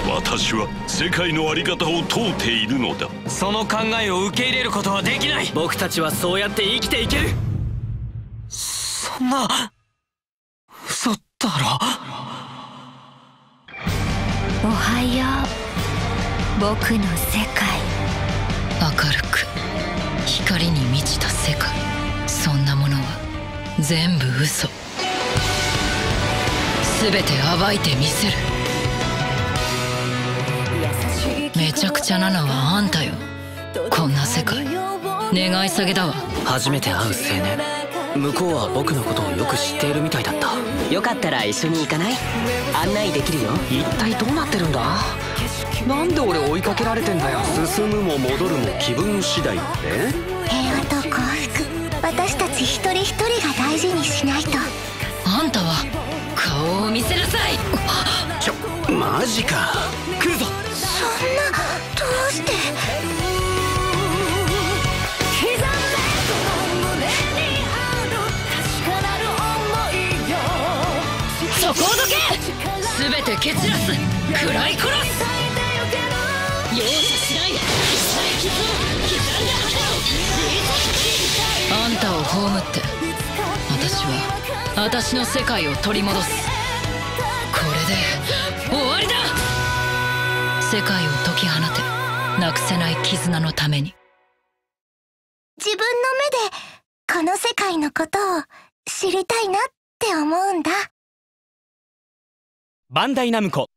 私は世界の在り方を問うているのだ。 その考えを受け入れることはできない。 僕たちはそうやって生きていける。 そんな嘘だろ。 おはよう、僕の世界。 明るく光に満ちた世界、そんなものは全部嘘。全て暴いてみせる。めちゃくちゃなのはあんたよ。こんな世界願い下げだわ。 初めて会う青年、向こうは僕のことをよく知っているみたいだった。よかったら一緒に行かない？案内できるよ。一体どうなってるんだ？なんで俺追いかけられてんだよ。 進むも戻るも気分次第って？ 平和と幸福、私たち一人一人が大事にしないと。 あんたは顔を見せなさい。 マジか。 来るぞ。 そんな、どうして。 そこをどけ。全て蹴散らす。食らい殺す。容赦しない。傷を刻んで果てろ。あんたを葬って私は私の世界を取り戻す。これで終わりだ。世界を解き放て、なくせない絆のために。 自分の目でこの世界のことを知りたいなって思うんだ。 バンダイナムコ